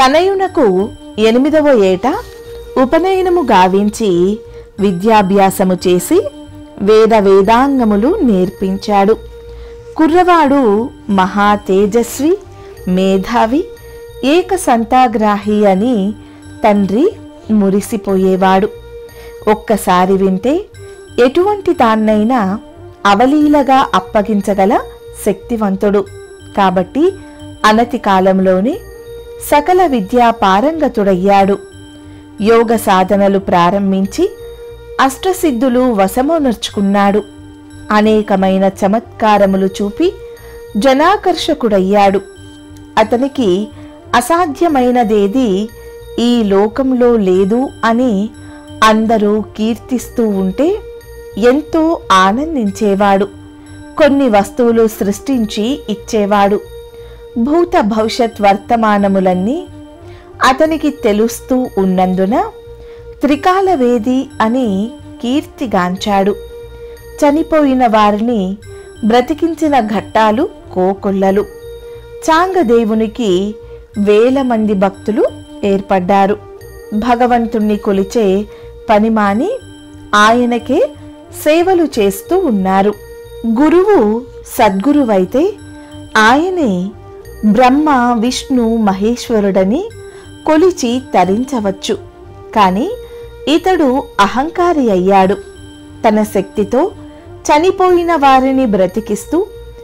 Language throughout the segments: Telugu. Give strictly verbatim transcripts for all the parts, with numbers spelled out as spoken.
తనయునకు ఎనిమిదవ ఏట ఉపనయనము గావించి విద్యాభ్యాసము చేసి వేద వేదాంగములు నేర్పించాడు. కుర్రవాడు మహా తేజస్వి, మేధావి, ఏక సంతాగ్రాహి అని తండ్రి మురిసిపోయేవాడు. ఒక్కసారి వింటే ఎటువంటి దాన్నైనా అవలీలగా అప్పగించగల శక్తివంతుడు కాబట్టి అనతి కాలంలోనే సకల విద్యా పారంగతుడయ్యాడు. యోగ సాధనలు ప్రారంభించి అష్టసిద్ధులు వశమునర్చుకున్నాడు. అనేకమైన చమత్కారములు చూపి జనాకర్షకుడయ్యాడు. అతనికి అసాధ్యమైనదేది ఈ లోకంలో లేదు అని అందరూ కీర్తిస్తూ ఉంటే ఎంతో ఆనందించేవాడు. కొన్ని వస్తువులు సృష్టించి ఇచ్చేవాడు. భూత భవిష్యత్ వర్తమానములన్నీ అతనికి తెలుస్తూ ఉన్నందున త్రికాలవేది అని కీర్తిగాంచాడు. చనిపోయిన వారిని బ్రతికించిన ఘట్టాలు కోకొల్లలు. చాంగదేవునికి వేల మంది భక్తులు ఏర్పడ్డారు. భగవంతుణ్ణి కొలిచే పనిమాని ఆయనకే సేవలు చేస్తూ ఉన్నారు. గురువు సద్గురువైతే ఆయనే బ్రహ్మ విష్ణు మహేశ్వరుడని కొలిచి తరించవచ్చు. కాని ఇతడు అహంకారి అయ్యాడు. తన శక్తితో చనిపోయిన వారిని బ్రతికిస్తూ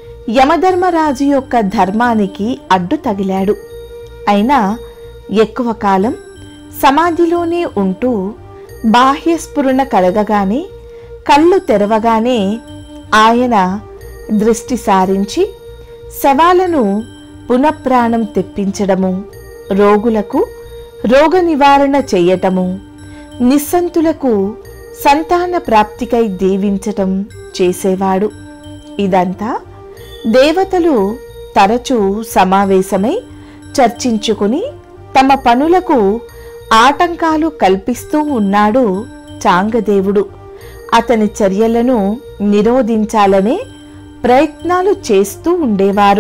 యమధర్మరాజు యొక్క ధర్మానికి అడ్డు తగిలాడు. అయినా ఎక్కువ కాలం సమాధిలోనే ఉంటూ బాహ్యస్ఫురణ కలగగానే కళ్ళు తెరవగానే ఆయన దృష్టి సారించి శవాలను పునఃప్రాణం తెప్పించడము, రోగులకు రోగ నివారణ చెయ్యటము, నిస్సంతులకు సంతాన ప్రాప్తికై దీవించటం చేసేవాడు. ఇదంతా దేవతలు తరచూ సమావేశమై చర్చించుకుని తమ పనులకు ఆటంకాలు కల్పిస్తూ ఉన్నాడు చాంగదేవుడు. అతని చర్యలను నిరోధించాలనే ప్రయత్నాలు చేస్తూ ఉండేవారు.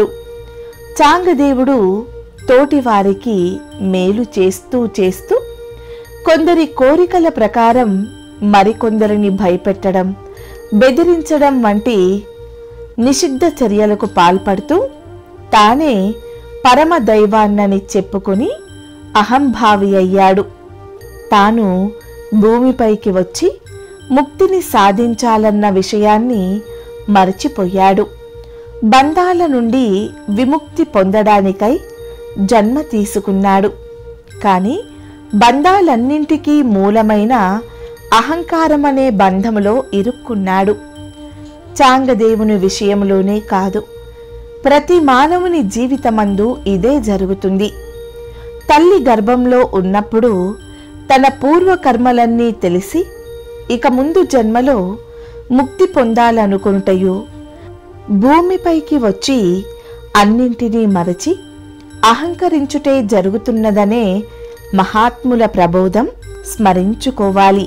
చాంగదేవుడు తోటివారికి మేలు చేస్తూ చేస్తూ కొందరి కోరికల ప్రకారం మరికొందరిని భయపెట్టడం, బెదిరించడం వంటి నిషిద్ధ చర్యలకు పాల్పడుతూ తానే పరమ దైవాన్నని చెప్పుకొని అహంభావి అయ్యాడు. తాను భూమిపైకి వచ్చి ముక్తిని సాధించాలన్న విషయాన్ని మరచిపోయాడు. బంధాల నుండి విముక్తి పొందడానికై జన్మ తీసుకున్నాడు. కాని బంధాలన్నింటికీ మూలమైన అహంకారమనే బంధములో ఇరుక్కున్నాడు. చాంగదేవుని విషయంలోనే కాదు, ప్రతి మానవుని జీవితమందు ఇదే జరుగుతుంది. తల్లి గర్భంలో ఉన్నప్పుడు తన పూర్వకర్మలన్నీ తెలిసి ఇక ముందు జన్మలో ముక్తి పొందాలనుకొనుటయు, భూమిపైకి వచ్చి అన్నింటినీ మరచి అహంకరించుటే జరుగుతున్నదనే మహాత్ముల ప్రబోధం స్మరించుకోవాలి.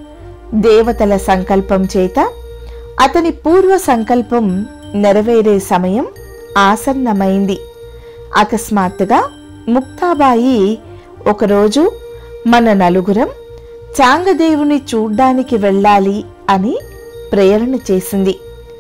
దేవతల సంకల్పం చేత అతని పూర్వ సంకల్పం నెరవేరే సమయం ఆసన్నమైంది. అకస్మాత్తుగా ముక్తాబాయి ఒకరోజు మన నలుగురం చాంగదేవుని చూడ్డానికి వెళ్ళాలి అని ప్రేరణ చేసింది.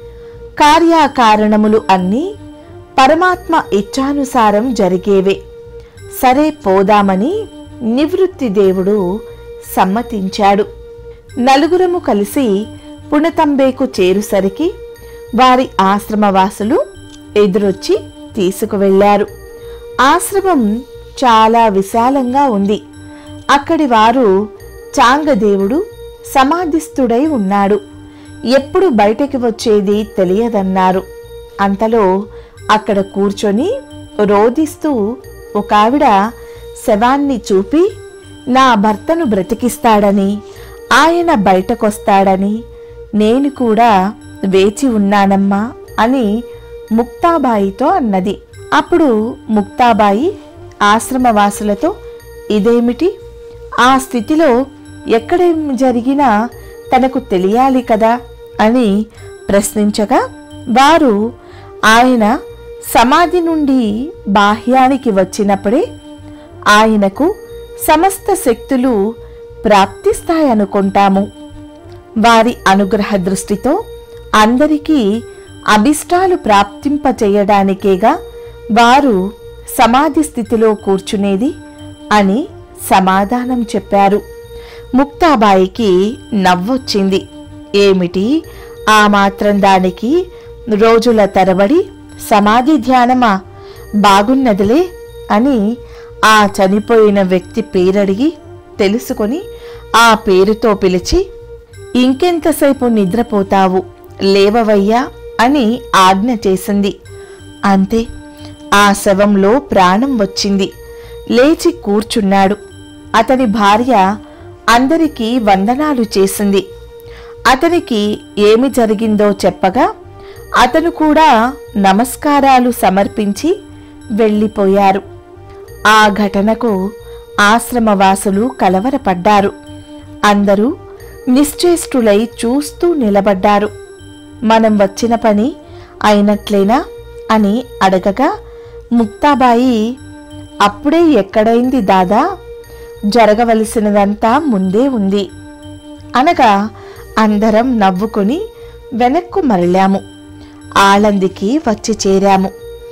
కార్యకారణములు అన్నీ పరమాత్మ ఇచ్ఛానుసారం జరిగేవే. సరే పోదామని నివృత్తి దేవుడు సమ్మతించాడు. నలుగురము కలిసి పునతంబేకు చేరుసరికి వారి ఆశ్రమవాసులు ఎదురొచ్చి తీసుకువెళ్లారు. ఆశ్రమం చాలా విశాలంగా ఉంది. అక్కడి వారు చాంగదేవుడు సమాధిస్థుడై ఉన్నాడు, ఎప్పుడు బయటికి వచ్చేది తెలియదన్నారు. అంతలో అక్కడ కూర్చొని రోదిస్తూ ఒక ఆవిడ శవాన్ని చూపి, నా భర్తను బ్రతికిస్తాడని, ఆయన బయటకొస్తాడని నేను కూడా వేచి ఉన్నానమ్మా అని ముక్తాబాయితో అన్నది. అప్పుడు ముక్తాబాయి ఆశ్రమవాసులతో, ఇదేమిటి, ఆ స్థితిలో ఎక్కడేం జరిగినా తనకు తెలియాలి కదా అని ప్రశ్నించగా, వారు ఆయన సమాధి నుండి బాహ్యానికి వచ్చినప్పుడే ఆయనకు సమస్త శక్తులు ప్రాప్తిస్తాయనుకుంటాము. వారి అనుగ్రహ దృష్టితో అందరికీ అభిష్టాలు ప్రాప్తింపచేయడానికేగా వారు సమాధి స్థితిలో కూర్చునేది అని సమాధానం చెప్పారు. ముక్తాబాయికి నవ్వొచ్చింది. ఏమిటి ఆ మాత్రం దానికి రోజుల తరబడి సమాధి ధ్యానమా? బాగున్నదిలే అని ఆ చనిపోయిన వ్యక్తి పేరడిగి తెలుసుకొని ఆ పేరుతో పిలిచి, ఇంకెంతసేపు నిద్రపోతావు, లేవవయ్యా అని ఆజ్ఞ చేసింది. అంతే, ఆ శవంలో ప్రాణం వచ్చింది. లేచి కూర్చున్నాడు. అతని భార్య అందరికీ వందనాలు చేసింది. అతనికి ఏమి జరిగిందో చెప్పగా అతను కూడా నమస్కారాలు సమర్పించి వెళ్ళిపోయారు. ఆ ఘటనకు ఆశ్రమవాసులు కలవరపడ్డారు. అందరూ నిశ్చేష్టులై చూస్తూ నిలబడ్డారు. మనం వచ్చిన పని అయినట్లేనా అని అడగగా ముక్తాబాయి, అప్పుడే ఎక్కడైంది దాదా, జరగవలసినదంతా ముందే ఉంది అనగా అందరం నవ్వుకొని వెనక్కు మరలాము. ఆళందికి వచ్చి చేరాము.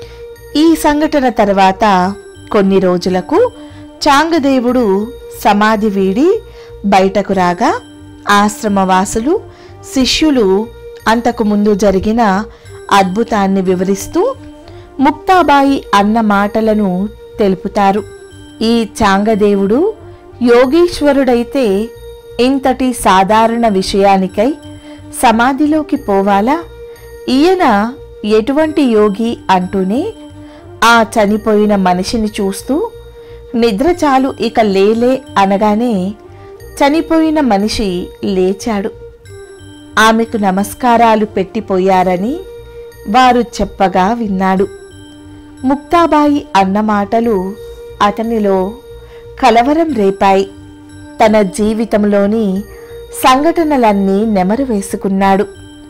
ఈ సంఘటన తర్వాత కొన్ని రోజులకు చాంగదేవుడు సమాధి వీడి బయటకు రాగా ఆశ్రమవాసులు శిష్యులు అంతకు ముందు జరిగిన అద్భుతాన్ని వివరిస్తూ ముక్తాబాయి అన్న మాటలను తెలుపుతారు. ఈ చాంగదేవుడు యోగీశ్వరుడైతే ఇంతటి సాధారణ విషయానికై సమాధిలోకి పోవాలా? ఈయన ఎటువంటి యోగి అంటూనే ఆ చనిపోయిన మనిషిని చూస్తూ, నిద్ర చాలు ఇక లేలే అనగానే చనిపోయిన మనిషి లేచాడు. ఆమెకు నమస్కారాలు పెట్టిపోయారని వారు చెప్పగా విన్నాడు. ముక్తాబాయి అన్న మాటలు అతనిలో కలవరం రేపాయి. తన జీవితంలోని సంఘటనలన్నీ నెమరు వేసుకున్నాడు.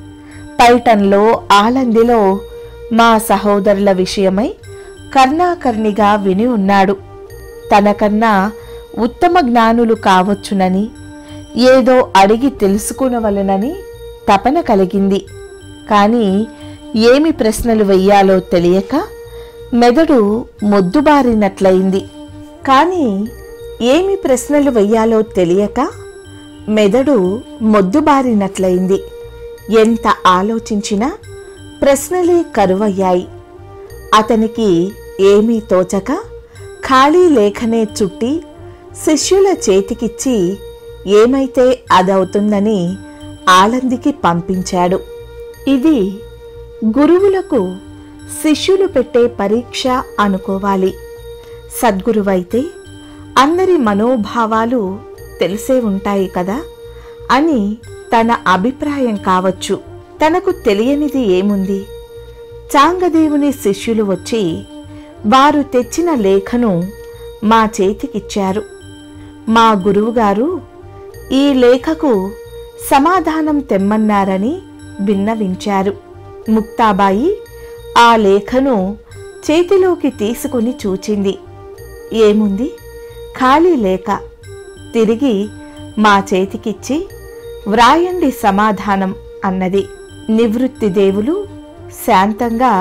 పైటంలో ఆలందిలో మా సహోదరుల విషయమై కర్ణాకర్ణిగా విని ఉన్నాడు. తనకన్నా ఉత్తమ జ్ఞానులు కావచ్చునని, ఏదో అడిగి తెలుసుకునవలనని తపన కలిగింది. కాని ఏమి ప్రశ్నలు వెయ్యాలో తెలియక మెదడు మొద్దుబారినట్లయింది. కానీ ఏమి ప్రశ్నలు వెయ్యాలో తెలియక మెదడు మొద్దుబారినట్లయింది. ఎంత ఆలోచించినా ప్రశ్నలే కరువయ్యాయి. అతనికి ఏమీ తోచక ఖాళీ లేఖనే చుట్టి శిష్యుల చేతికిచ్చి ఏమైతే అదవుతుందని ఆలందికి పంపించాడు. ఇది గురువులకు శిష్యులు పెట్టే పరీక్ష అనుకోవాలి. సద్గురువైతే అందరి మనోభావాలు తెలిసే ఉంటాయి కదా అని తన అభిప్రాయం కావచ్చు. తనకు తెలియనిది ఏముంది? చాంగదేవుని శిష్యులు వచ్చి వారు తెచ్చిన లేఖను మా చేతికిచ్చారు. మా గురువుగారు ఈ లేఖకు సమాధానం తెమ్మన్నారని విన్నవించారు. ముక్తాబాయి ఆ లేఖను చేతిలోకి తీసుకుని చూచింది. ఏముంది? ఖాళీ లేఖ. తిరిగి మా చేతికిచ్చి వ్రాయండి సమాధానం అన్నది. నివృత్తి దేవులు శాంతంగా,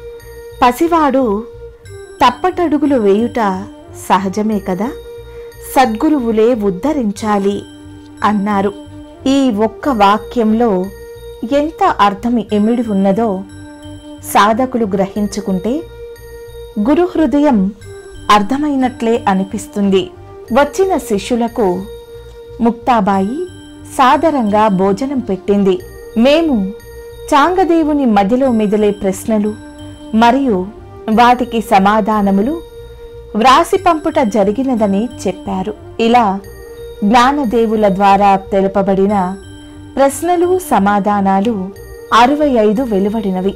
పసివాడు తప్పటడుగులు వేయుట సహజమే కదా, సద్గురువులే ఉద్ధరించాలి అన్నారు. ఈ ఒక్క వాక్యంలో ఎంత అర్థం ఇమిడి ఉన్నదో సాధకులు గ్రహించుకుంటే గురు హృదయం అర్థమైనట్లే అనిపిస్తుంది. వచ్చిన శిష్యులకు ముక్తాబాయి సాదరంగా భోజనం పెట్టింది. మేము చాంగదేవుని మదిలో మెదిలే ప్రశ్నలు మరియు వాటికి సమాధానములు వ్రాసి పంపుట జరిగినదని చెప్పారు. ఇలా జ్ఞానదేవుల ద్వారా తెలుపబడిన ప్రశ్నలు సమాధానాలు అరవై ఐదు వెలువడినవి.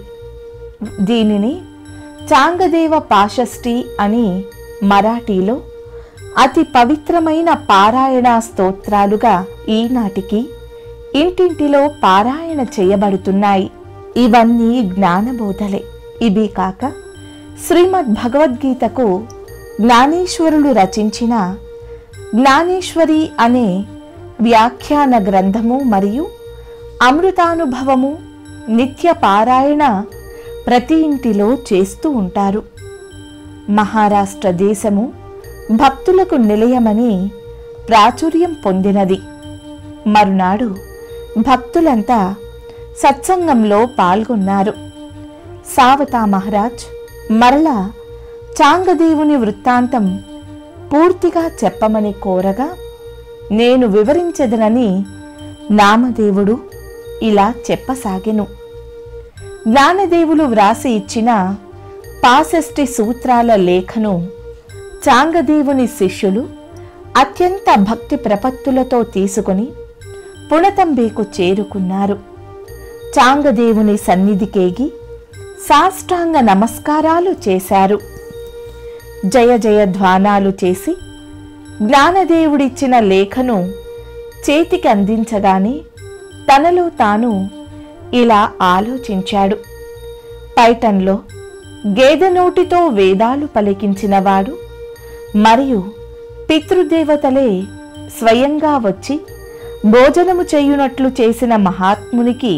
దీనిని చాంగదేవ పాశష్టి అని మరాఠీలో అతి పవిత్రమైన పారాయణ స్తోత్రాలుగా ఈనాటికి ఇంటింటిలో పారాయణ చేయబడుతున్నాయి. ఇవన్నీ జ్ఞానబోధలే. ఇవి కాక శ్రీమద్ భగవద్గీతకు జ్ఞానేశ్వరులు రచించిన జ్ఞానేశ్వరి అనే వ్యాఖ్యాన గ్రంథము మరియు అమృతానుభవము నిత్య పారాయణ ప్రతి ఇంటిలో చేస్తూ ఉంటారు. మహారాష్ట్ర దేశము భక్తులకు నిలయమని ప్రాచుర్యం పొందినది. మరునాడు భక్తులంతా సత్సంగంలో పాల్గొన్నారు. సావతా మహారాజ్ మరలా చాంగదేవుని వృత్తాంతం పూర్తిగా చెప్పమని కోరగా, నేను వివరించదనని నామదేవుడు ఇలా చెప్పసాగెను. జ్ఞానదేవులు వ్రాసి ఇచ్చిన పాసష్టి సూత్రాల లేఖను చాంగదేవుని శిష్యులు అత్యంత భక్తి ప్రపత్తులతో తీసుకుని పుణతంబేకు చేరుకున్నారు. చాంగదేవుని సన్నిధికేగి సాష్టాంగ నమస్కారాలు చేశారు. జయ జయ ధ్వానాలు చేసి జ్ఞానదేవుడిచ్చిన లేఖను చేతికి అందించగానే తనలో తాను ఇలా ఆలోచించాడు. పైటంలో గేదె నోటితో వేదాలు పలికించినవాడు మరియు పితృదేవతలే స్వయంగా వచ్చి భోజనము చేయునట్లు చేసిన మహాత్మునికి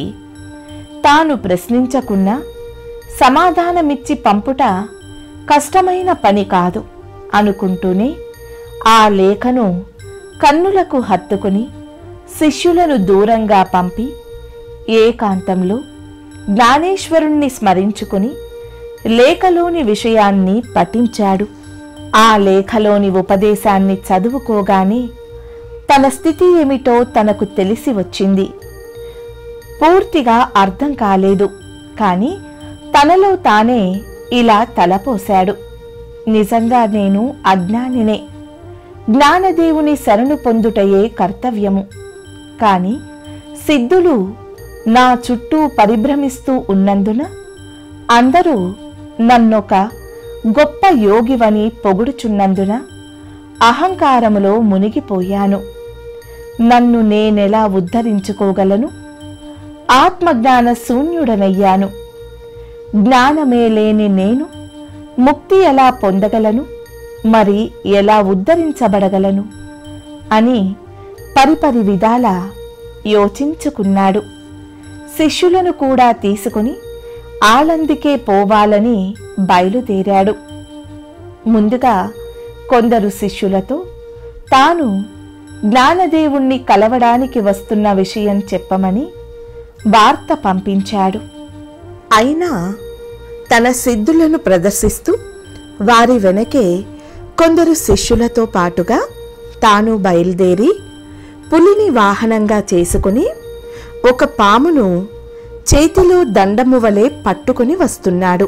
తాను ప్రశ్నించకున్నా సమాధానమిచ్చి పంపుట కష్టమైన పని కాదు అనుకుంటూనే ఆ లేఖను కన్నులకు హత్తుకుని శిష్యులను దూరంగా పంపి ఏకాంతంలో జ్ఞానేశ్వరుణ్ణి స్మరించుకుని లేఖలోని విషయాన్ని పఠించాడు. ఆ లేఖలోని ఉపదేశాన్ని చదువుకోగానే తన స్థితి ఏమిటో తనకు తెలిసి వచ్చింది. పూర్తిగా అర్థం కాలేదు, కానీ తనలో తానే ఇలా తలపోశాడు. నిజంగా నేను అజ్ఞానినే. జ్ఞానదేవుని శరణు పొందుటయే కర్తవ్యము. కాని సిద్ధులు నా చుట్టూ పరిభ్రమిస్తూ ఉన్నందున అందరూ నన్నొక గొప్ప యోగివని పొగుడుచున్నందున అహంకారములో మునిగిపోయాను. నన్ను నేనెలా ఉద్ధరించుకోగలను? ఆత్మజ్ఞాన శూన్యుడనయ్యాను. జ్ఞానమే లేని నేను ముక్తి ఎలా పొందగలను? మరి ఎలా ఉద్ధరించబడగలను అని పరిపరి విధాల యోచించుకున్నాడు. శిష్యులను కూడా తీసుకుని ఆలందికే పోవాలని బయలుదేరాడు. ముందుగా కొందరు శిష్యులతో తాను జ్ఞానదేవుణ్ణి కలవడానికి వస్తున్న విషయం చెప్పమని వార్త పంపించాడు. అయినా తన సిద్ధులను ప్రదర్శిస్తూ వారి వెనకే కొందరు శిష్యులతో పాటుగా తాను బయలుదేరి పులిని వాహనంగా చేసుకుని ఒక పామును చేతిలో దండము వలె పట్టుకుని వస్తున్నాడు.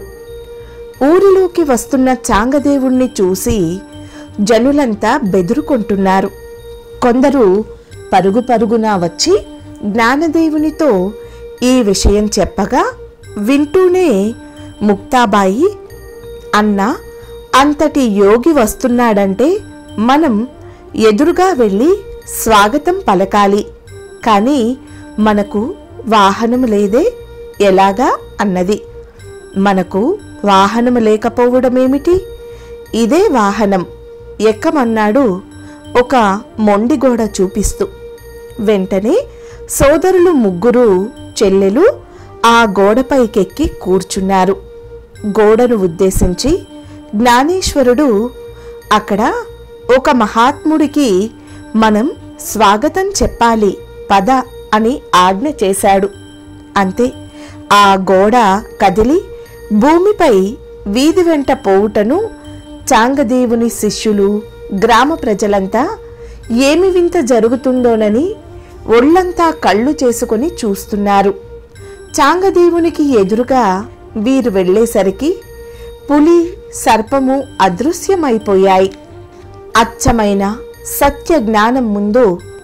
ఊరిలోకి వస్తున్న చాంగదేవుణ్ణి చూసి జనులంతా బెదురుకుంటున్నారు. కొందరు పరుగు పరుగున వచ్చి జ్ఞానదేవునితో ఈ విషయం చెప్పగా వింటూనే ముక్తాబాయి, అన్న, అంతటి యోగి వస్తున్నాడంటే మనం ఎదురుగా వెళ్ళి స్వాగతం పలకాలి, కానీ మనకు వాహనం లేదే, ఎలాగా అన్నది. మనకు వాహనం లేకపోవడమేమిటి? ఇదే వాహనం, ఎక్కమన్నాడు ఒక మొండిగోడ చూపిస్తూ. వెంటనే సోదరులు ముగ్గురు చెల్లెలు ఆ గోడపైకెక్కి కూర్చున్నారు. గోడను ఉద్దేశించి జ్ఞానేశ్వరుడు, అక్కడ ఒక మహాత్ముడికి మనం స్వాగతం చెప్పాలి, పద అని ఆజ్ఞ చేశాడు. అంతే, ఆ గోడ కదిలి భూమిపై వీధి వెంట పోవుటను చాంగదేవుని శిష్యులు, గ్రామ ప్రజలంతా ఏమి వింత జరుగుతుందోనని ఒళ్ళంతా కళ్ళు చేసుకుని చూస్తున్నారు. చాంగదేవునికి ఎదురుగా వీరు వెళ్ళేసరికి పులి, సర్పము అదృశ్యమైపోయాయి. అచ్చమైన సత్య జ్ఞానం ముందు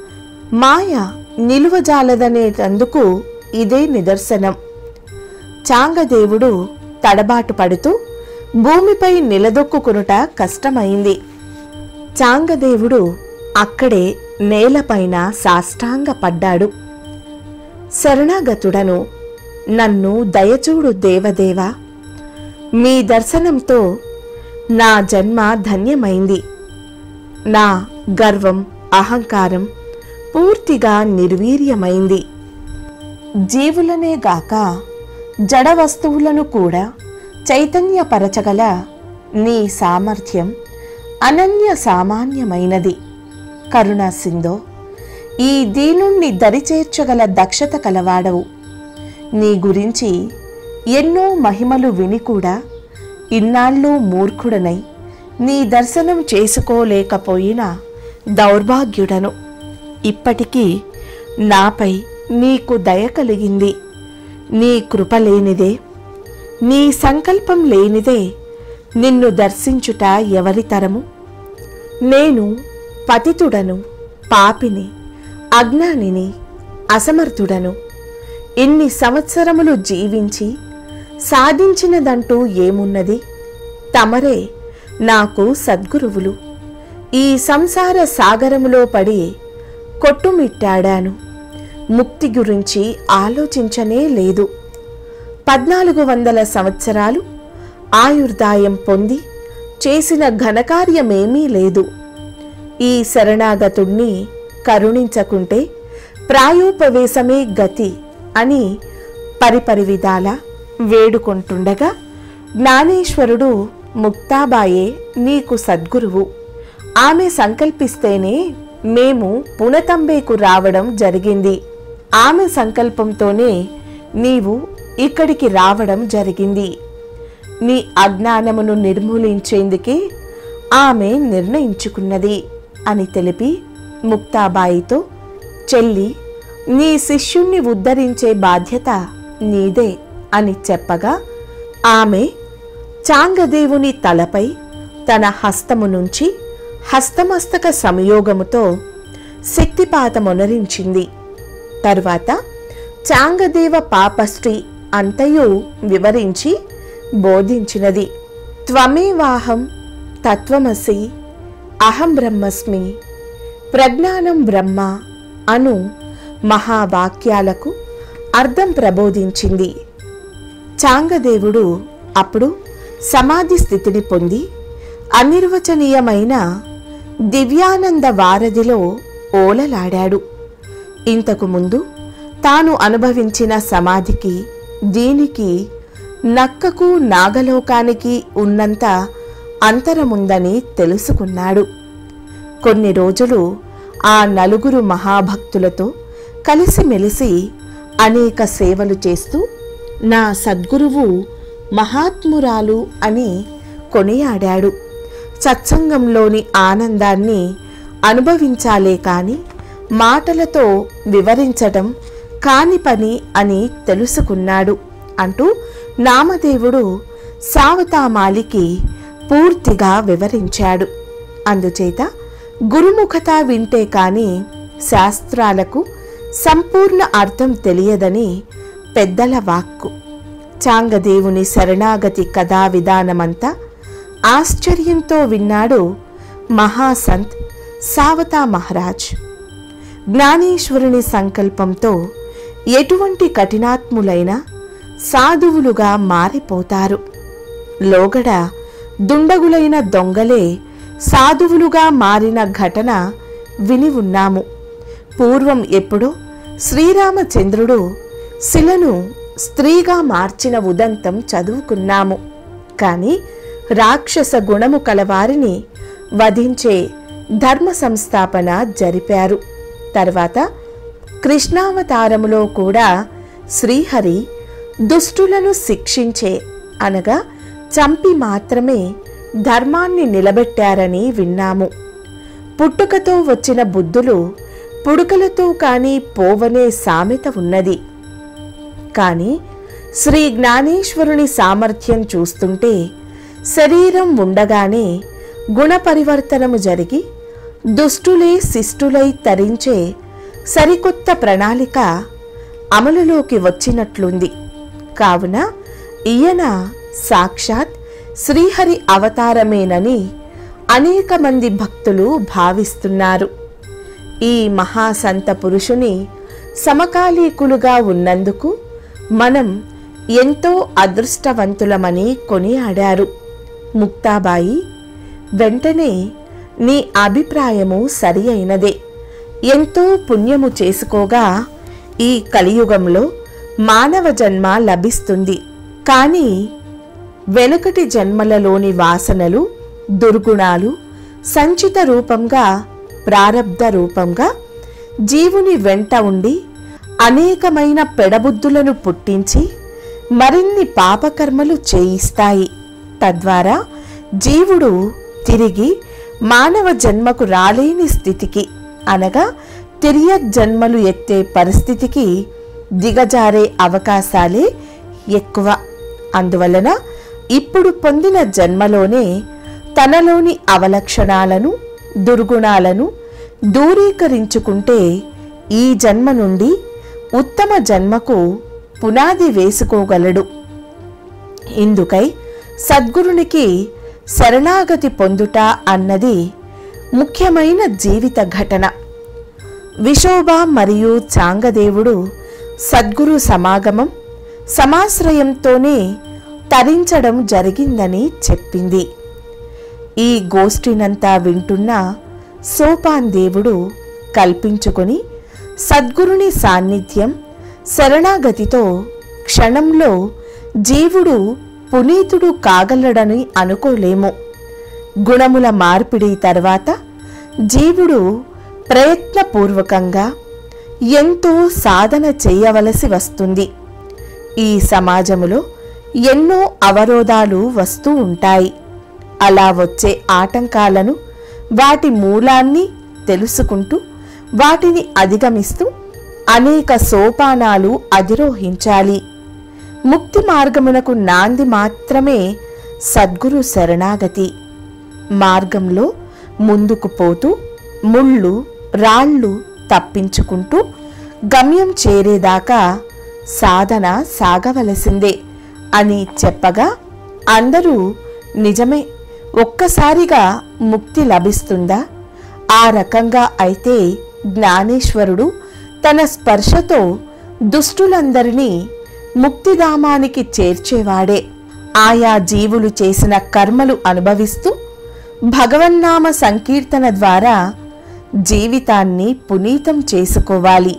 మాయ నిలువజాలదనేటందుకు ఇదే నిదర్శనం. చాంగదేవుడు తడబాటు పడుతూ భూమిపై నిలదొక్కుకొనుట కష్టమైంది. చాంగదేవుడు అక్కడే నేలపైన సాష్టాంగ పడ్డాడు. శరణాగతుడను, నన్ను దయచూడు దేవదేవా. మీ దర్శనంతో నా జన్మ ధన్యమైంది. నా గర్వం, అహంకారం పూర్తిగా నిర్వీర్యమైంది. జీవులనే గాక జడ వస్తువులను కూడా చైతన్యపరచగల నీ సామర్థ్యం అనన్య సామాన్యమైనది. కరుణా సింధో, ఈ దీనుణ్ణి దరిచేర్చగల దక్షత కలవాడవు. నీ గురించి ఎన్నో మహిమలు విని కూడా ఇన్నాళ్ళు మూర్ఖుడనై నీ దర్శనం చేసుకోలేకపోయిన దౌర్భాగ్యుడను. ఇప్పటికీ నాపై నీకు దయ కలిగింది. నీ కృప లేనిదే, నీ సంకల్పం లేనిదే నిన్ను దర్శించుట ఎవరి తరము? నేను పతితుడను, పాపిని, అజ్ఞానిని, అసమర్థుడను. ఇన్ని సంవత్సరములు జీవించి సాధించినదంటూ ఏమున్నది? తమరే నాకు సద్గురువులు. ఈ సంసార సాగరములో పడి కొట్టుమిట్టాడాను. ముక్తి గురించి ఆలోచించనే లేదు. పద్నాలుగు వందల సంవత్సరాలు ఆయుర్దాయం పొంది చేసిన ఘనకార్యమేమీ లేదు. ఈ శరణాగతుణ్ణి కరుణించకుంటే ప్రాయోపవేశమే గతి అని పరిపరి విధాల వేడుకొంటుండగా జ్ఞానేశ్వరుడు, ముక్తాబాయే నీకు సద్గురువు. ఆమె సంకల్పిస్తేనే మేము పునతంబేకు రావడం జరిగింది. ఆమె సంకల్పంతోనే నీవు ఇక్కడికి రావడం జరిగింది. నీ అజ్ఞానమును నిర్మూలించేందుకే ఆమె నిర్ణయించుకున్నది అని తెలిపి ముక్తాబాయితో, చెల్లి, నీ శిష్యుణ్ణి ఉద్ధరించే బాధ్యత నీదే అని చెప్పగా ఆమె చాంగదేవుని తలపై తన హస్తము నుంచి హస్తమస్తక సంయోగముతో శక్తిపాతమొనరించింది. తరువాత చాంగదేవ పాపశ్రీ అంతయు వివరించి బోధించినది. త్వమేవాహం తత్వమసి అహం బ్రహ్మస్మి ప్రజ్ఞానం బ్రహ్మ అను మహావాక్యాలకు అర్థం ప్రబోధించింది. చాంగదేవుడు అప్పుడు సమాధి స్థితిని పొంది అనిర్వచనీయమైన దివ్యానంద వారధిలో ఓలలాడాడు. ఇంతకు ముందు తాను అనుభవించిన సమాధికి దీనికి నక్కకు నాగలోకానికి ఉన్నంత అంతరముందని తెలుసుకున్నాడు. కొన్ని రోజులు ఆ నలుగురు మహాభక్తులతో కలిసిమెలిసి అనేక సేవలు చేస్తూ నా సద్గురువు మహాత్మురాలు అని కొనియాడాడు. సత్సంగంలోని ఆనందాన్ని అనుభవించాలే కాని మాటలతో వివరించటం కాని పని అని తెలుసుకున్నాడు అంటూ నామదేవుడు సావతామాలికి పూర్తిగా వివరించాడు. అందుచేత గురుముఖత వింటే కాని శాస్త్రాలకు సంపూర్ణ అర్థం తెలియదని పెద్దల వాక్కు. చాంగదేవుని శరణాగతి కథా విధానమంతా ఆశ్చర్యంతో విన్నాడు మహాసంత్ సావతా మహారాజ్. జ్ఞానేశ్వరుని సంకల్పంతో ఎటువంటి కఠినాత్ములైన సాధువులుగా మారిపోతారు. లోగడ దుండగులైన దొంగలే సాధువులుగా మారిన ఘటన విని ఉన్నాము. పూర్వం ఎప్పుడో శ్రీరామచంద్రుడు శిలను స్త్రీగా మార్చిన ఉదంతం చదువుకున్నాము. కానీ రాక్షస గుణము కలవారిని వధించే ధర్మ సంస్థాపన జరిపారు. తర్వాత కృష్ణావతారములో కూడా శ్రీహరి దుష్టులను శిక్షించే అనగా చంపి మాత్రమే ధర్మాన్ని నిలబెట్టారని విన్నాము. పుట్టుకతో వచ్చిన బుద్ధులు పుడుకలతో కానీ పోవనే సామెత ఉన్నది. కానీ శ్రీ జ్ఞానేశ్వరుని సామర్థ్యం చూస్తుంటే శరీరం ఉండగానే గుణపరివర్తనము జరిగి దుష్టులే శిష్టులై తరించే సరికొత్త ప్రణాళిక అమలులోకి వచ్చినట్లుంది. కావున ఈయన సాక్షాత్ శ్రీహరి అవతారమేనని అనేక మంది భక్తులు భావిస్తున్నారు. ఈ మహాసంత పురుషుని సమకాలీకులుగా ఉన్నందుకు మనం ఎంతో అదృష్టవంతులమని కొనియాడారు. ముక్తాబాయి, వెంటనే నీ అభిప్రాయము సరి అయినదే. ఎంతో పుణ్యము చేసుకోగా ఈ కలియుగంలో మానవ జన్మ లభిస్తుంది. కానీ వెనుకటి జన్మలలోని వాసనలు, దుర్గుణాలు సంచిత రూపంగా, ప్రారబ్ధ రూపంగా జీవుని వెంట ఉండి అనేకమైన పెడబుద్ధులను పుట్టించి మరిన్ని పాపకర్మలు చేయిస్తాయి. తద్వారా జీవుడు తిరిగి మానవ జన్మకు రాలేని స్థితికి, అనగా తిరియక్ జన్మలు ఎత్తే పరిస్థితికి దిగజారే అవకాశాలే ఎక్కువ. అందువలన ఇప్పుడు పొందిన జన్మలోనే తనలోని అవలక్షణాలను, దుర్గుణాలను దూరీకరించుకుంటే ఈ జన్మ నుండి ఉత్తమ జన్మకు పునాది వేసుకోగలడు. ఇందుకై సద్గురునికి శరణాగతి పొందుట అన్నది ముఖ్యమైన జీవిత ఘటన. విశోబ మరియు చాంగదేవుడు సద్గురు సమాగమం, సమాశ్రయంతోనే తరించడం జరిగిందని చెప్పింది. ఈ గోష్ఠినంతా వింటున్న సోపాన్ దేవుడు కల్పించుకొని సద్గురుని సాన్నిధ్యం, శరణాగతితో క్షణంలో జీవుడు పునీతుడు కాగలడని అనుకోలేము. గుణముల మార్పిడి తర్వాత జీవుడు ప్రయత్నపూర్వకంగా ఎంతో సాధన చేయవలసి వస్తుంది. ఈ సమాజములో ఎన్నో అవరోధాలు వస్తూ ఉంటాయి. అలా వచ్చే ఆటంకాలను, వాటి మూలాన్ని తెలుసుకుంటూ వాటిని అధిగమిస్తూ అనేక సోపానాలు అధిరోహించాలి. ముక్తి మార్గమునకు నాంది మాత్రమే సద్గురు శరణాగతి. మార్గంలో ముందుకు పోతూ ముళ్ళు, రాళ్ళు తప్పించుకుంటూ గమ్యం చేరేదాకా సాధన సాగవలసిందే అని చెప్పగా అందరూ నిజమే, ఒక్కసారిగా ముక్తి లభిస్తుందా? ఆ రకంగా అయితే జ్ఞానేశ్వరుడు తన స్పర్శతో దుష్టులందరినీ ముక్తిధామానికి చేర్చేవాడే. ఆయా జీవులు చేసిన కర్మలు అనుభవిస్తూ భగవన్నామ సంకీర్తన ద్వారా జీవితాన్ని పునీతం చేసుకోవాలి.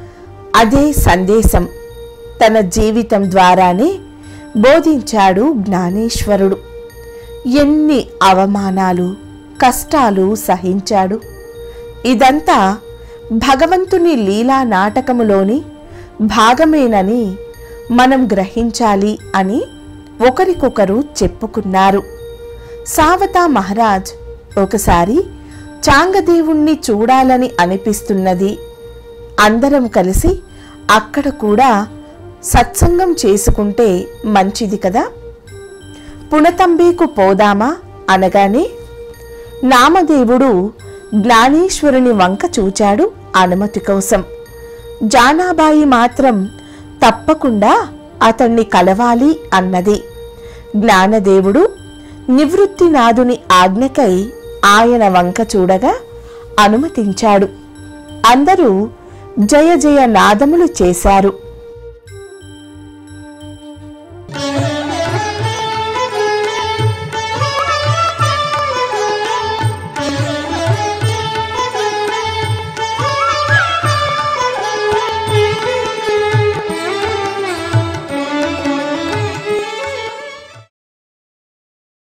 అదే సందేశం తన జీవితం ద్వారానే బోధించాడు జ్ఞానేశ్వరుడు. ఎన్ని అవమానాలు, కష్టాలు సహించాడు. ఇదంతా భగవంతుని లీలా నాటకములోని భాగమేనని మనం గ్రహించాలి అని ఒకరికొకరు చెప్పుకున్నారు. సావతా మహారాజ్ ఒకసారి చాంగదేవుణ్ణి చూడాలని అనిపిస్తున్నది, అందరం కలిసి అక్కడ కూడా సత్సంగం చేసుకుంటే మంచిది కదా, పునతంబేకు పోదామా అనగానే నామదేవుడు జ్ఞానేశ్వరుని వంక చూచాడు అనుమతి కోసం. జానాబాయి మాత్రం తప్పకుండా అతన్ని కలవాలి అన్నది. జ్ఞానదేవుడు నివృత్తినాథుని ఆజ్ఞకై ఆయన వంక చూడగా అనుమతించాడు. అందరూ జయ జయ నాదములు చేశారు.